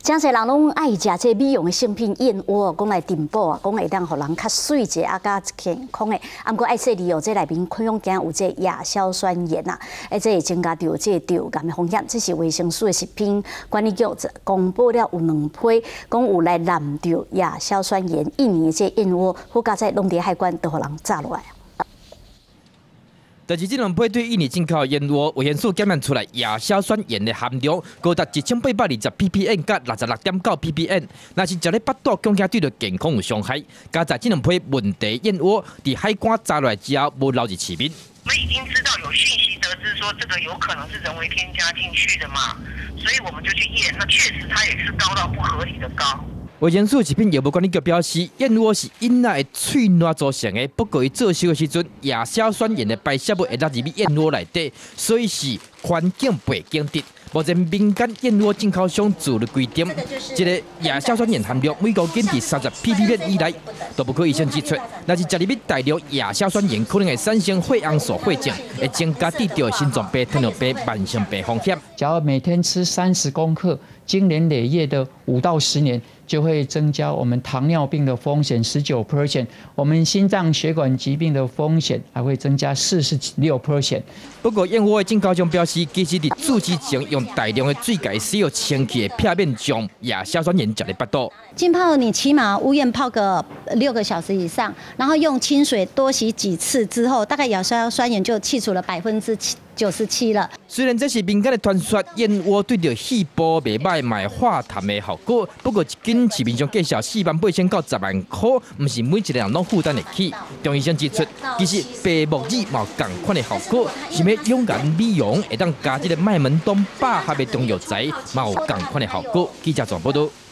真侪人拢爱食这美容的性品燕窝，讲来填补啊，讲会当互人较水者啊，较健康的。啊，毋过爱说利用这内面可能有这亚硝酸盐啊，这会增加着这着癌的风险。这是卫生署的食品管理局公布了有2批，讲有来染着亚硝酸盐1年的这燕窝，好佳在拢伫海关都互人炸落来。 但是这2批对印尼进口的燕窝，卫生署检验出来亚硝酸盐的含量高达1820 ppm 甲66.9 ppm， 那是食咧巴肚，恐惊对着健康有伤害。加在这2批问题燕窝，伫海关炸落来之后，无留入市面。 我们已经知道有讯息得知说这个有可能是人为添加进去的嘛，所以我们就去验，那确实它也是高到不合理的高。 卫生署食品业务管理局表示，燕窝是婴仔的喙烂组成的，不过伊做熟的时阵，亚硝酸盐的排泄物会落入燕窝内底，所以是环境袂经得。目前民间燕窝进口商自律规定，这个亚硝酸盐含量每公斤伫30 ppm 以内，都不可以医生指出，若是食入去大量亚硝酸盐，可能会产生血红素血症，会增加得到心脏病、糖尿病、慢性病风险。 假如每天吃30公克，经年累月的5到10年。 就会增加我们糖尿病的风险19%，我们心脏血管疾病的风险还会增加46%。 不过，燕窝的进口商表示，其实伫注之前用大量的水解使用清气的片面将亚硝酸盐食入巴肚。 浸泡你起码乌燕泡个6个小时以上，然后用清水多洗几次之后，大概亚硝酸盐就去除了97%了。 虽然这是民间的传说，燕窝对着细胞袂歹，卖化痰的效果。不过，一斤市面上介绍48000到10万块，唔是每一个人拢负担得起。中医生指出，其实白木耳嘛有同款的效果，是要养颜美容，会当加这个麦门冬百合的中药材，嘛有同款的效果。记者转报道。